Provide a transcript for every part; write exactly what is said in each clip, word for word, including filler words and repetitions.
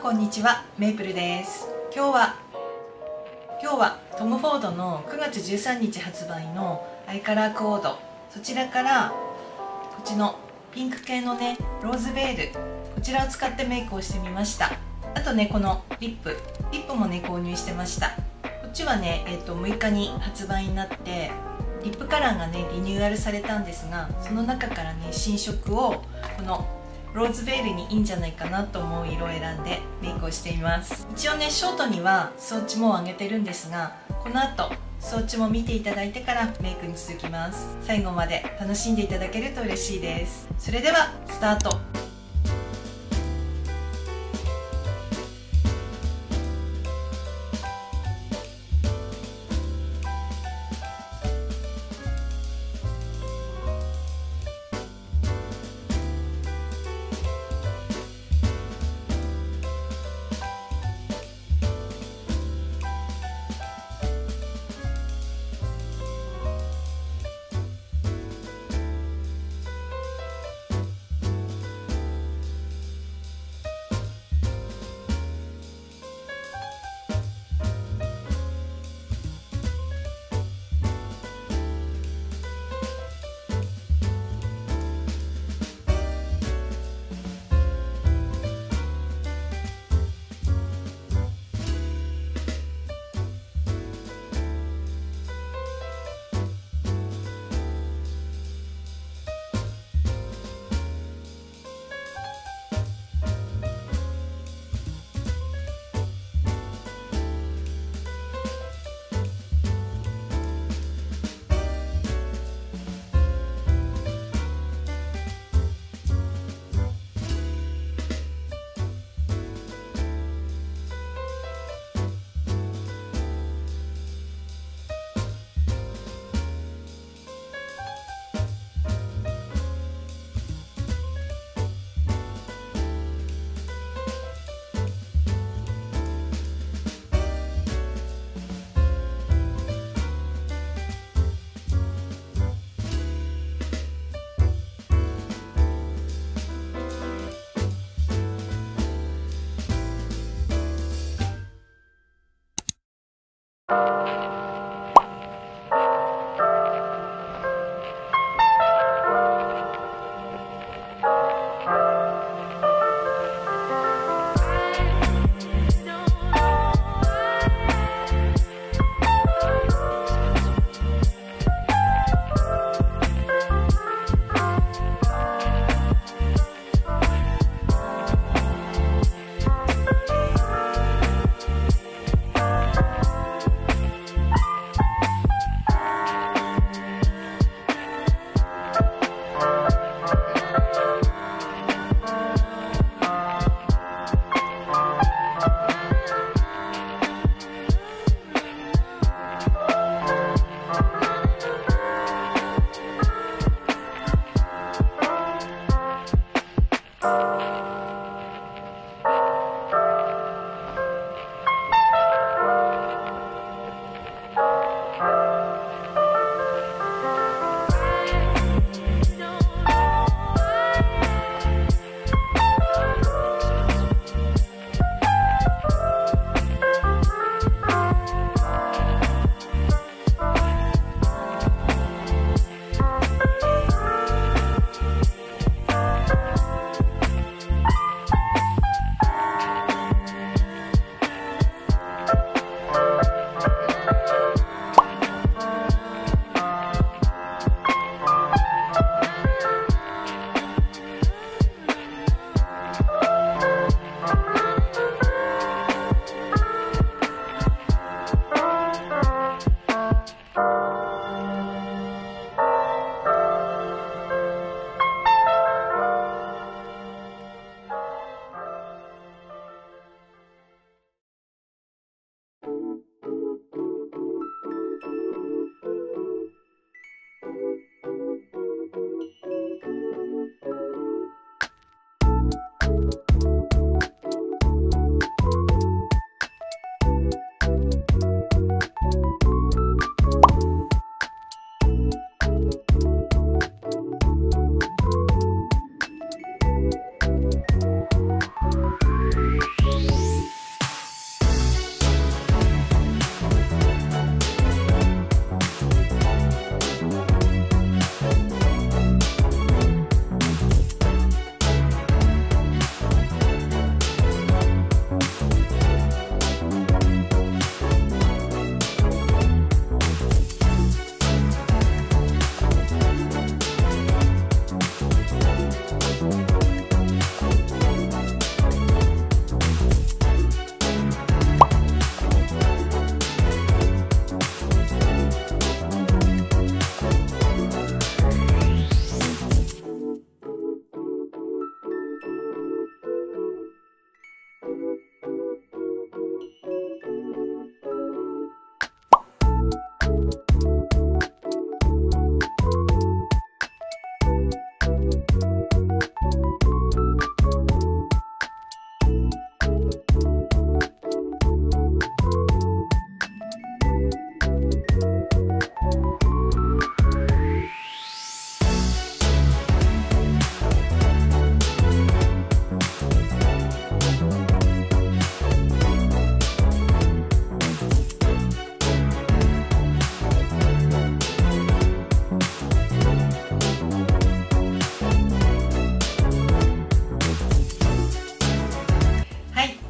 こんにちは、メイプルです。今日は今日はトム・フォードのくがつじゅうさんにち発売のアイカラーコード、そちらからこっちのピンク系のねローズベール、こちらを使ってメイクをしてみました。あとね、このリップリップもね購入してました。こっちはね、えー、とむいかに発売になってリップカラーがねリニューアルされたんですが、その中からね新色をこのローズベールにいいんじゃないかなと思う色を選んでメイクをしています。一応ねショートにはスウォッチも上げてるんですが、この後スウォッチも見ていただいてからメイクに続きます。最後まで楽しんでいただけると嬉しいです。それではスタート。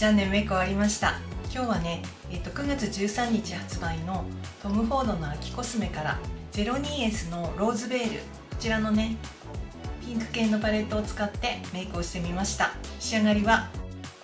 じゃあね、メイク終わりました。今日はね、えー、とくがつじゅうさんにち発売のトム・フォードの秋コスメから ゼロにエス のローズベール、こちらのねピンク系のパレットを使ってメイクをしてみました。仕上がりは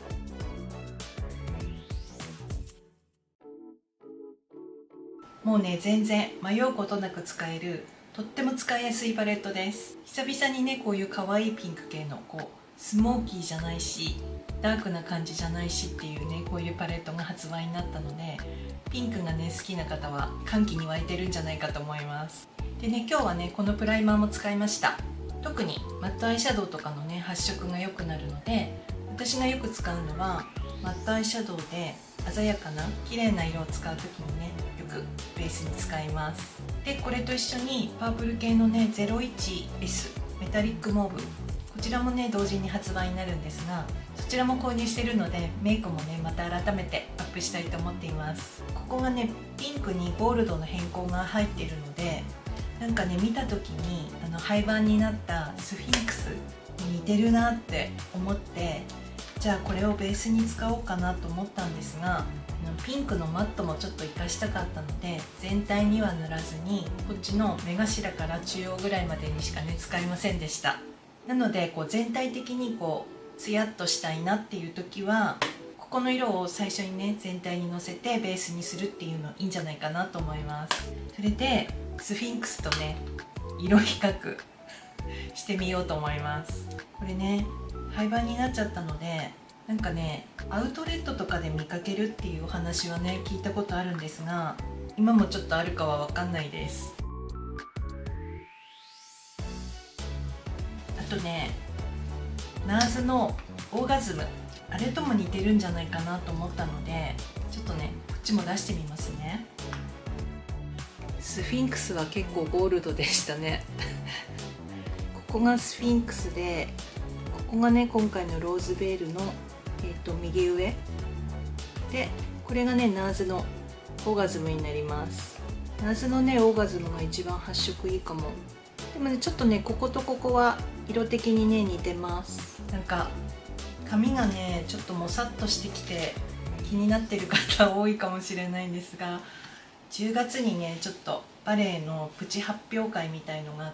もうね、全然迷うことなく使えるとっても使いやすいパレットです。久々にね、こういう可愛いピンク系のこうスモーキーじゃないしダークな感じじゃないしっていうね、こういうパレットが発売になったので、ピンクがね好きな方は歓喜に沸いてるんじゃないかと思います。でね、今日はねこのプライマーも使いました。特にマットアイシャドウとかのね発色が良くなるので、私がよく使うのはマットアイシャドウで鮮やかな綺麗な色を使う時にねよくベースに使います。でこれと一緒にパープル系のね ゼロいちエス メタリックモーブ、こちらもね同時に発売になるんですが、そちらも購入しているのでメイクもねまた改めてアップしたいと思っています。ここがねピンクにゴールドの変更が入っているので、なんかね見た時にあの廃盤になったスフィンクスに似てるなって思って、じゃあこれをベースに使おうかなと思ったんですが、ピンクのマットもちょっと活かしたかったので全体には塗らずにこっちの目頭から中央ぐらいまでにしかね使いませんでした。なのでこう全体的にこうツヤっとしたいなっていう時はここの色を最初にね全体にのせてベースにするっていうのいいんじゃないかなと思います。それでスフィンクスとね色比較してみようと思います。これね廃盤になっちゃったので、なんかねアウトレットとかで見かけるっていうお話はね聞いたことあるんですが、今もちょっとあるかは分かんないです。あとねナーズのオーガズム、あれとも似てるんじゃないかなと思ったので、ちょっとねこっちも出してみますね。スフィンクスは結構ゴールドでしたねここがスフィンクスで、ここがね今回のローズベールの、えー、と右上で、これがねナーズのオーガズムになります。ナーズのねオーガズムが一番発色いいかも。でもねちょっとねこことここは色的にね似てます。なんか髪がねちょっともさっとしてきて気になってる方多いかもしれないんですが、じゅうがつにねちょっとバレエのプチ発表会みたいのがあって、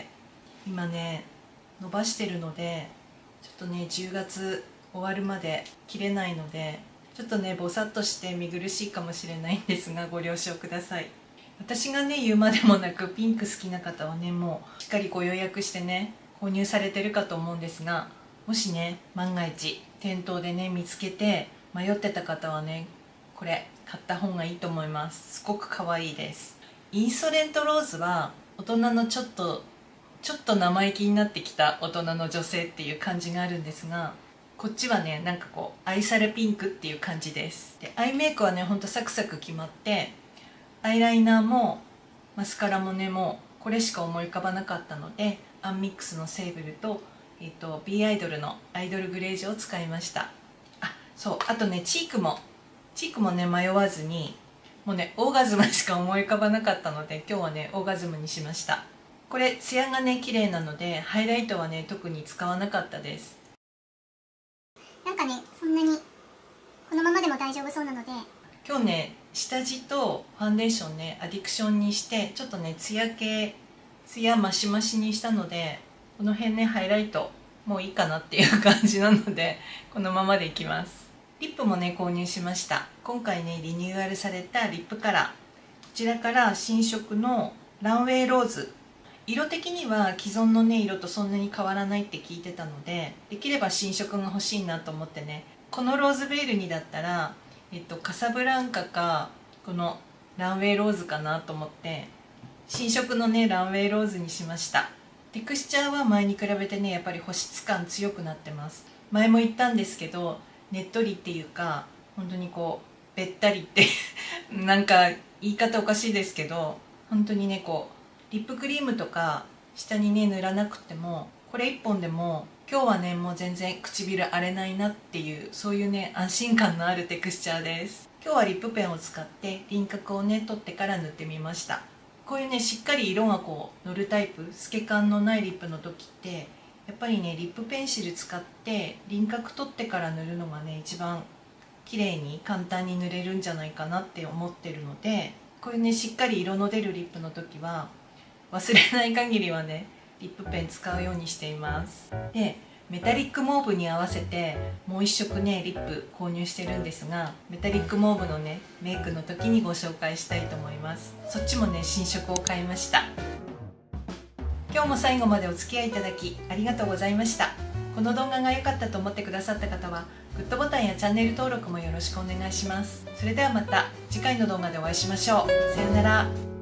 今ね伸ばしてるのでちょっとねじゅうがつ終わるまで切れないので、ちょっとねぼさっとして見苦しいかもしれないんですがご了承ください。私がね言うまでもなく、ピンク好きな方はねもうしっかりご予約してね購入されてるかと思うんですが、もしね万が一店頭でね見つけて迷ってた方はねこれ買った方がいいと思います。すごく可愛いです。インソレントローズは大人のちょっとちょっと生意気になってきた大人の女性っていう感じがあるんですが、こっちはねなんかこう愛されピンクっていう感じです。でアイメイクはねほんとサクサク決まって、アイライナーもマスカラもねもうこれしか思い浮かばなかったので、アンミックスのセーブルと、えー、と B アイドルのアイドルグレージュを使いました。あそう、あとねチークもチークもね迷わずに、もうねオーガズムしか思い浮かばなかったので今日はねオーガズムにしました。これツヤがね綺麗なのでハイライトはね特に使わなかったです。 なんかねそんなにこのままでも大丈夫そうなので、 今日ね下地とファンデーションねアディクションにしてちょっとねツヤ系ツヤマシマシにしたので、この辺ねハイライトもういいかなっていう感じなのでこのままでいきます。リップもね購入しました。今回ねリニューアルされたリップカラー、こちらから新色のランウェイローズ、色的には既存のね色とそんなに変わらないって聞いてたので、できれば新色が欲しいなと思ってね、このローズベールにだったら、えっと、カサブランカかこのランウェイローズかなと思って新色のねランウェイローズにしました。テクスチャーは前に比べてねやっぱり保湿感強くなってます。前も言ったんですけど、ねっとりっていうか本当にこうべったりってなんか言い方おかしいですけど、本当にねこうリップクリームとか下にね塗らなくてもこれいっぽんでも今日はねもう全然唇荒れないなっていう、そういうね安心感のあるテクスチャーです。今日はリップペンを使って輪郭をね取ってから塗ってみました。こういうねしっかり色がこう乗るタイプ、透け感のないリップの時ってやっぱりねリップペンシル使って輪郭取ってから塗るのがね一番綺麗に簡単に塗れるんじゃないかなって思ってるので、こういうねしっかり色の出るリップの時は忘れない限りはねリップペン使うようにしています。でメタリックモーブに合わせてもう一色ねリップ購入してるんですが、メタリックモーブのねメイクの時にご紹介したいと思います。そっちもね新色を買いました。今日も最後までお付き合いいただきありがとうございました。この動画が良かったと思ってくださった方はグッドボタンやチャンネル登録もよろしくお願いします。それではまた次回の動画でお会いしましょう。さよなら。